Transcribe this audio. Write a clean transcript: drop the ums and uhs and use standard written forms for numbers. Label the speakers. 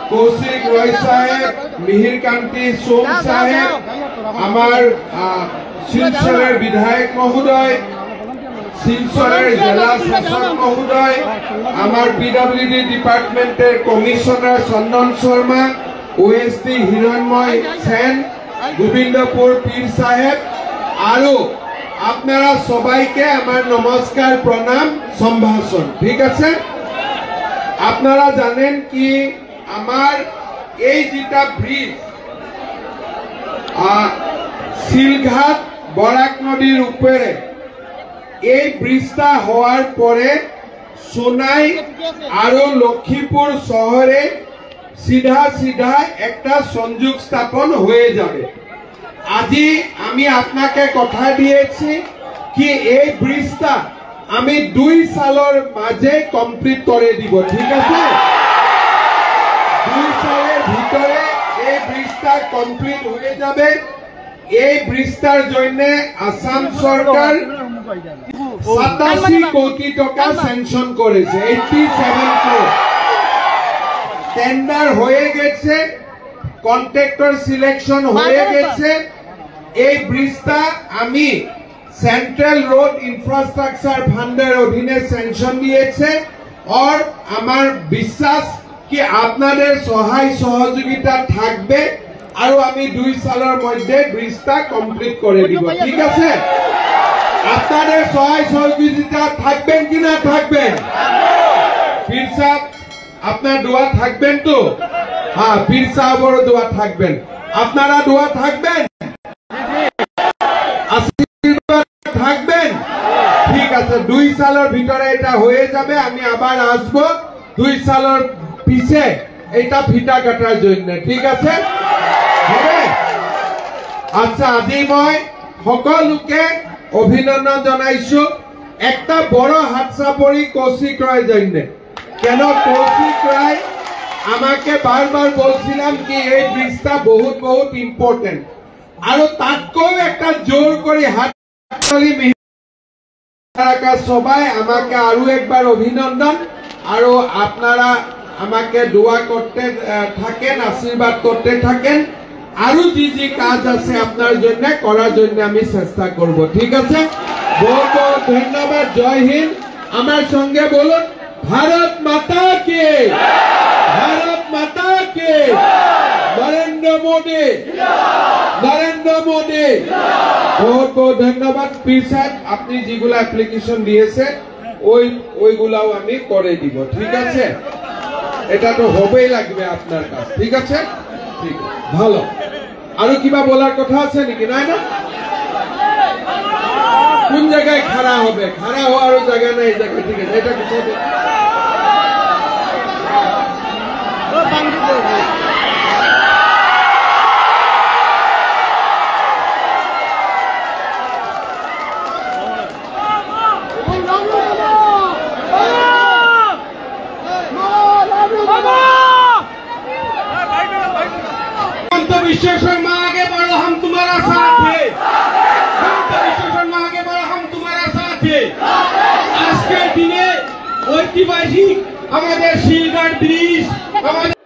Speaker 1: কৌশিক রয় সাহেব, মিহির কান্তি সোম সাহেব, আমার শিলচরের বিধায়ক মহোদয়, শিলচরের জেলা শাসক মহোদয়, আমার পিডব্লিউডি ডিপার্টমেন্টের কমিশনার চন্দন শর্মা, ওএসডি হিরণময় সেন, গোবিন্দপুর পীর সাহেব, আৰু আপনারা সবাইকে আমার নমস্কার, প্রণাম, সম্ভাষণ। ঠিক আছে? আপনারা জানেন কি আমার এই যেটা ব্রিজ শিলঘাট বরাক নদীর উপরে এই ব্রিজটা হওয়ার পরে সোনাই আর লক্ষ্মীপুর শহরে সিধা সিধা একটা সংযোগ স্থাপন হয়ে যাবে। আজি আমি আপনাকে কথা দিয়েছি কি এই ব্রিজটা আমি 2 সালের মাঝে কমপ্লিট করে দিব। ঠিক আছে? 2 সালের ভিতরে এই ব্রিজটা কমপ্লিট হয়ে যাবে। এই ব্রিজটার জন্য আসাম সরকার 87 কোটি টাকা স্যাংশন করেছে, 87 কোটি। টেন্ডার হয়ে গেছে, কন্ট্রাক্টর সিলেকশন হয়ে গেছে। এই ব্রিজটা আমি সেন্ট্রাল রোড ইনফ্রাস্ট্রাকচার ফান্ডের অধীনে স্যাংশন দিয়েছে। আর আমার বিশ্বাস কি আপনাদের সহায় সহযোগিতা থাকবে আর আমি 2 সালের মধ্যে ব্রিজটা কমপ্লিট করে দিব। ঠিক আছে? আপনাদের সহায় সহযোগিতা থাকবেন কি না থাকবেন? পীর সাহেব আপনার দোয়া থাকবেন তো? হ্যাঁ, পীর সাহেবেরও দোয়া থাকবেন। আপনারা দোয়া থাকবেন, আশীর্বাদ থাকবেন। ঠিক আছে, 2 সালের ভিতরে এটা হয়ে যাবে। আমি আবার আসবো 2 সালের পিছে এটা ফিটা কাটার জন্য। ঠিক আছে? হবে? আচ্ছা, আজি মই সকলোকে অভিনন্দন জানাইছো। একটা বড় হাত চাপৰি কৌশিক রায় জন্য। কেন কৌশিক রায় আমাকে বারবার বলছিলাম কি এই ব্রিজটা বহুত বহুত ইম্পর্টেন্ট, আর তাতকেও একটা জোর করে হাততালি সবাই আমাকে আরো একবার অভিনন্দন। আর আপনারা আমাকে দোয়া করতে থাকেন, আশীর্বাদ করতে থাকেন। আরো যে কাজ আছে আপনার জন্য করার জন্য আমি চেষ্টা করব। ঠিক আছে? বহুত বহুত ধন্যবাদ। জয় হিন্দ। আমার সঙ্গে বলুন ভারত মাতা কে, ভারত মাতা কে, নরেন্দ্র মোদী, নরেন্দ্র মোদী। বহুত বহুত ধন্যবাদ। পীর সাহেব আপনি যেগুলো অ্যাপ্লিকেশন দিয়েছে ওইগুলাও আমি করে দিব। ঠিক আছে? এটা তো হবেই লাগবে আপনার কাছে। ঠিক আছে? ঠিক ভালো। আরো কিবা বলার কথা আছে নাকি? নাই না? কোন জায়গায় খাড়া হবে? খাড়া হওয়ার জায়গা নাই জায়গা। ঠিক আছে, এটা কিছু विश्व शर्मा आगे बढ़ो, हम तुम्हारा साथ है। विश्व शर्मा आगे बढ़ो, हम तुम्हारा साथ है। आज के दिने ঐতিহাসিক আমাদের শিলঘাট ব্রিজ, আমাদের